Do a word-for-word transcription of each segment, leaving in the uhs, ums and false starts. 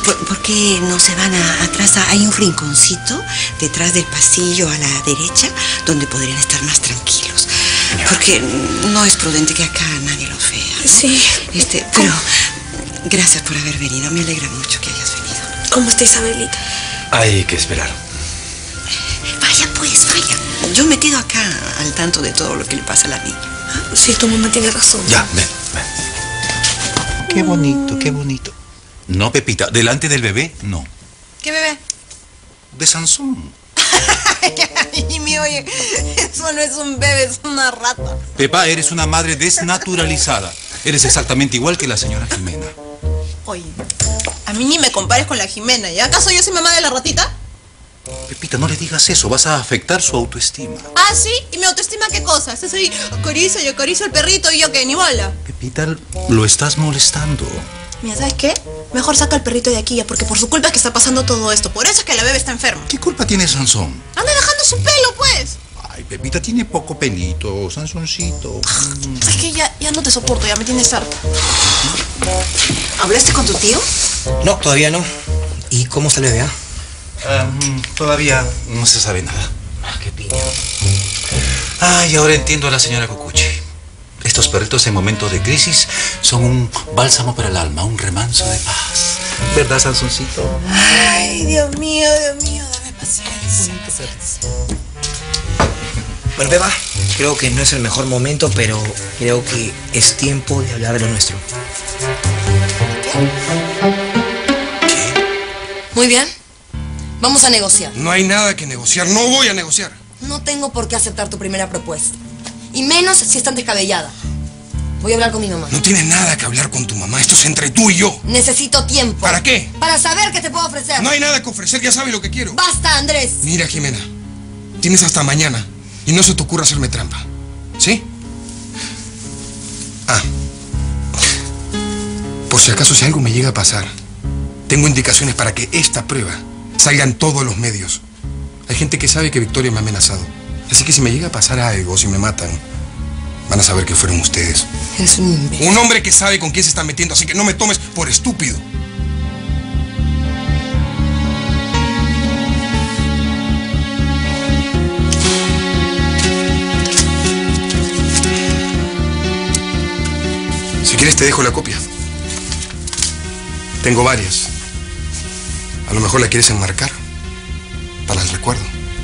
¿por, ¿por qué no se van a, atrás? Hay un rinconcito detrás del pasillo a la derecha donde podrían estar más tranquilos. Porque no es prudente que acá nadie los vea, ¿no? Sí. Este, pero gracias por haber venido. Me alegra mucho que hayas venido. ¿Cómo está Isabelita? Hay que esperar. Vaya pues, vaya. Yo me quedo acá al tanto de todo lo que le pasa a la niña. Sí, tu mamá tiene razón. Ya, ven, ven. Qué bonito, qué bonito. No, Pepita, delante del bebé, no. ¿Qué bebé? De Sansón. Ay, mi oye, eso no es un bebé, es una rata. Pepa, eres una madre desnaturalizada. Eres exactamente igual que la señora Jimena. Oye, a mí ni me compares con la Jimena, ¿ya? ¿Acaso yo soy mamá de la ratita? Pepita, no le digas eso, vas a afectar su autoestima. Ah, ¿sí? ¿Y mi autoestima qué cosa? Estás ahí, acaricio, yo acaricio al perrito y yo qué, ni bola. Pepita, lo estás molestando. Mira, ¿sabes qué? Mejor saca al perrito de aquí ya, porque por su culpa es que está pasando todo esto. Por eso es que la bebé está enferma. ¿Qué culpa tiene Sansón? Anda dejando su pelo, pues. Ay, Pepita, tiene poco pelito, Sansoncito. Es que ya, ya no te soporto, ya me tienes harta. ¿Hablaste con tu tío? No, todavía no. ¿Y cómo está el bebé? Um, todavía no se sabe nada. Ah, qué piña. Ay, ahora entiendo a la señora Cocuchi. Estos perritos en momentos de crisis son un bálsamo para el alma, un remanso de paz. ¿Verdad, Sansoncito? Ay, Dios mío, Dios mío, dame paciencia. Bueno, Pepa, creo que no es el mejor momento, pero creo que es tiempo de hablar de lo nuestro. Muy bien. Vamos a negociar. No hay nada que negociar. No voy a negociar. No tengo por qué aceptar tu primera propuesta. Y menos si es tan descabellada. Voy a hablar con mi mamá. No tienes nada que hablar con tu mamá. Esto es entre tú y yo. Necesito tiempo. ¿Para qué? Para saber qué te puedo ofrecer. No hay nada que ofrecer. Ya sabes lo que quiero. ¡Basta, Andrés! Mira, Jimena. Tienes hasta mañana. Y no se te ocurra hacerme trampa. ¿Sí? Ah. Por si acaso, si algo me llega a pasar, tengo indicaciones para que esta prueba salga en todos los medios. Hay gente que sabe que Victoria me ha amenazado. Así que si me llega a pasar algo, si me matan, van a saber que fueron ustedes. Eres un imbécil. Un hombre que sabe con quién se está metiendo, así que no me tomes por estúpido. Si quieres te dejo la copia. Tengo varias. A lo mejor la quieres enmarcar para el recuerdo.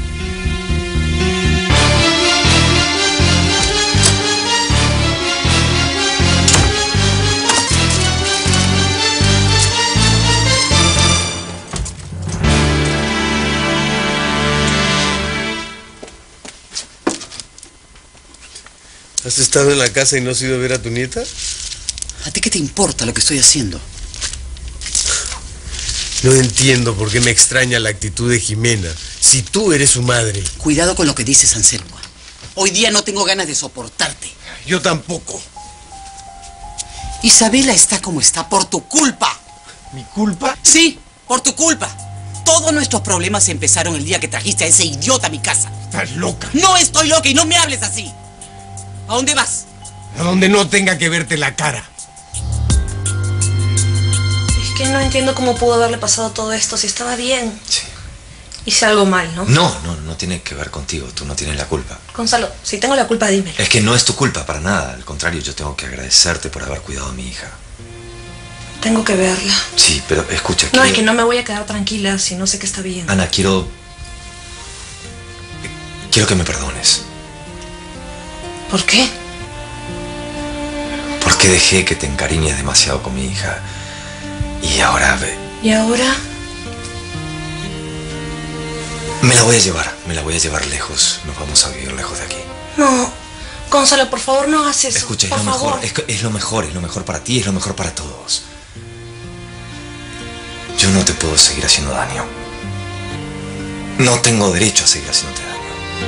¿Has estado en la casa y no has ido a ver a tu nieta? ¿A ti qué te importa lo que estoy haciendo? No entiendo por qué me extraña la actitud de Jimena, si tú eres su madre. Cuidado con lo que dices, Anselmo. Hoy día no tengo ganas de soportarte. Yo tampoco. Isabela está como está por tu culpa. ¿Mi culpa? Sí, por tu culpa. Todos nuestros problemas empezaron el día que trajiste a ese idiota a mi casa. Estás loca. No estoy loca y no me hables así. ¿A dónde vas? A donde no tenga que verte la cara. Es que no entiendo cómo pudo haberle pasado todo esto si estaba bien. Sí. Hice algo mal, ¿no? No, no, no tiene que ver contigo. Tú no tienes la culpa. Gonzalo, si tengo la culpa, dímelo. Es que no es tu culpa para nada. Al contrario, yo tengo que agradecerte por haber cuidado a mi hija. Tengo que verla. Sí, pero escucha. No, quiero... es que no me voy a quedar tranquila si no sé que está bien. Ana, quiero... Quiero que me perdones. ¿Por qué? Porque dejé que te encariñes demasiado con mi hija. Y ahora... ve. ¿Y ahora? Me la voy a llevar. Me la voy a llevar lejos. Nos vamos a vivir lejos de aquí. No. Gonzalo, por favor, no hagas eso. Escucha, es por lo favor. mejor. Es, es lo mejor. Es lo mejor para ti. Es lo mejor para todos. Yo no te puedo seguir haciendo daño. No tengo derecho a seguir haciéndote daño.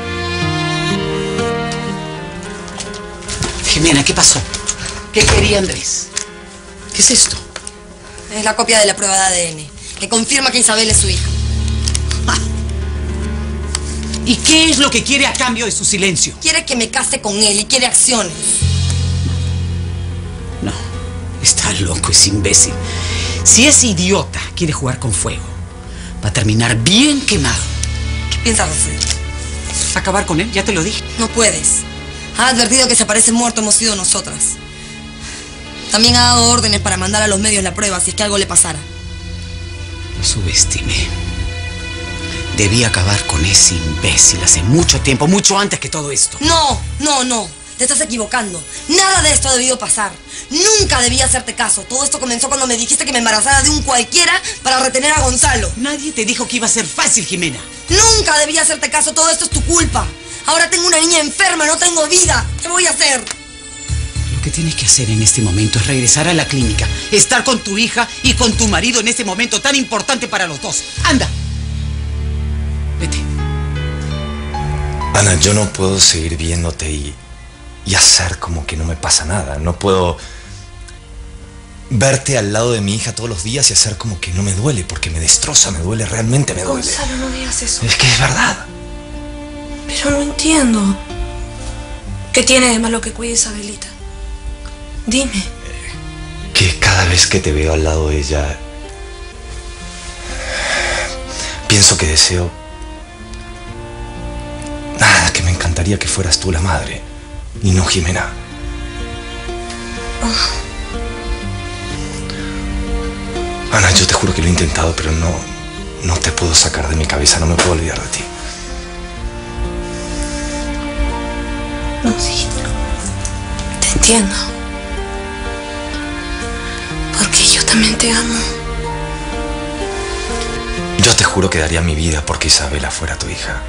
Jimena, ¿qué pasó? ¿Qué quería Andrés? ¿Qué es esto? Es la copia de la prueba de A D N, que confirma que Isabel es su hija. Ah. ¿Y qué es lo que quiere a cambio de su silencio? Quiere que me case con él y quiere acciones. No, está loco, es imbécil. Si ese idiota quiere jugar con fuego, va a terminar bien quemado. ¿Qué piensas hacer? Acabar con él, ya te lo dije. No puedes. Ha advertido que si aparece muerto hemos sido nosotras. También ha dado órdenes para mandar a los medios la prueba si es que algo le pasara. Lo subestimé. Debí acabar con ese imbécil hace mucho tiempo, mucho antes que todo esto. No, no, no. Te estás equivocando. Nada de esto ha debido pasar. Nunca debí hacerte caso. Todo esto comenzó cuando me dijiste que me embarazara de un cualquiera para retener a Gonzalo. Nadie te dijo que iba a ser fácil, Jimena. Nunca debí hacerte caso. Todo esto es tu culpa. Ahora tengo una niña enferma, no tengo vida. ¿Qué voy a hacer? Lo que tienes que hacer en este momento es regresar a la clínica, estar con tu hija y con tu marido en este momento tan importante para los dos. ¡Anda! Vete. Ana, yo no puedo seguir viéndote y, y hacer como que no me pasa nada. No puedo verte al lado de mi hija todos los días y hacer como que no me duele, porque me destroza, me duele, realmente me duele. Gonzalo, no digas eso. Es que es verdad. Pero no entiendo. ¿Qué tiene de malo que cuides a Abelita? Dime. Que cada vez que te veo al lado de ella, pienso que deseo... Nada, que me encantaría que fueras tú la madre, y no Jimena. Oh. Ana, yo te juro que lo he intentado, pero no, no te puedo sacar de mi cabeza, no me puedo olvidar de ti. No, sí. Te entiendo. Porque yo también te amo. Yo te juro que daría mi vida porque Isabela fuera tu hija.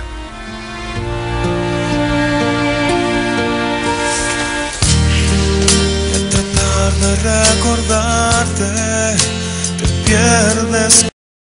De recordarte, te pierdes.